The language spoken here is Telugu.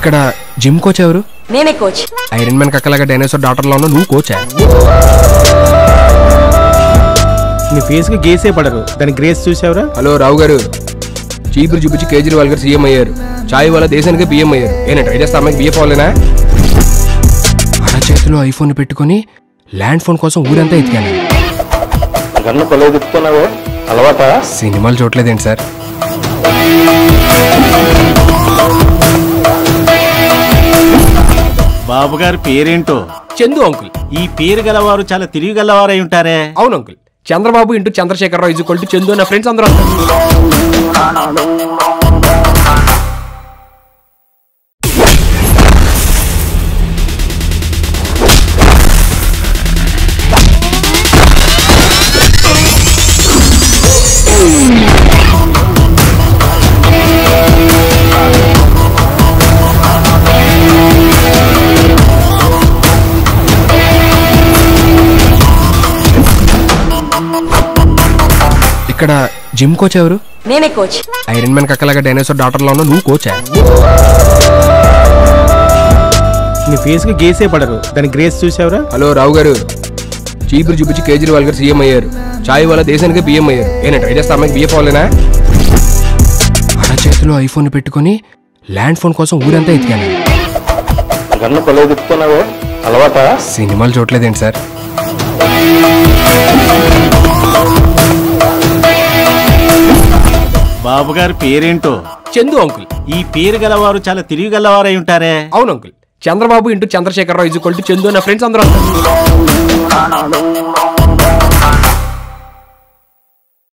ఇక్కడ జిమ్ కోచ్ ఎవరు? నేనే కోచ్. ఐరన్ మ్యాన్ కక్కలాగా డైనోసార్ డాక్టర్ లో నువ్వు కోచా? నీ ఫేస్ కి గేసే పడరు, దాని గ్రేస్ చూసావురా? హలో రావు గారు, చీపురు చూపించి కేజ్రీవాల్ గారు సీఎం అయ్యారు, చాయ్ వాళ్ళ దేశానికి పిఎం అయ్యారు. నేను ట్రై చేస్తా అమ్మాయికి బిఎఫ్ అవ్వలేనా? అర చేతిలో ఐఫోన్ పెట్టుకుని ల్యాండ్ ఫోన్ కోసం ఊరంతా ఎత్తికాను. అలవాట సినిమాలు చూడలేదేంటి సార్? బాబు గారి పేరేంటో? చందు అంకుల్. ఈ పేరు గలవారు చాలా తిరిగి గలవారై ఉంటారే. అవును uncle. Chandrababu into Chandrasekhararao is equal to Chandu. నా ఫ్రెండ్స్ అందరూ ఇక్కడ జిమ్ కోచ్ ఎవరు? నేనే కోచ్. ఐరన్ మ్యాన్ కక్కలాగా డైనోసార్ డాక్టర్ లో నువ్వు కోచా? నీ ఫేస్ కి గేసే పడరు, దాని గ్రేస్ చూసావురా? హలో రావు గారు, చీపురు చూపించి కేజ్రీవాల్ గారు సీఎం అయ్యారు, చాయ్ వాళ్ళ దేశానికి పిఎం అయ్యారు. నేను ట్రై చేస్తా అమ్మాయికి బిఎఫ్ అవ్వలేనా? అర చేతిలో ఐఫోన్ పెట్టుకుని ల్యాండ్ ఫోన్ కోసం ఊరంతా ఎత్తికాను. అలవాట సినిమాలు చూడలేదేంటి సార్? బాబు గారి పేరేంటో? చందు అంకుల్. ఈ పేరు గలవారు చాలా తిరిగి గలవారై ఉంటారే. అవును uncle. Chandrababu into Chandrasekhararao is equal to Chandu. నా ఫ్రెండ్స్ అందరూ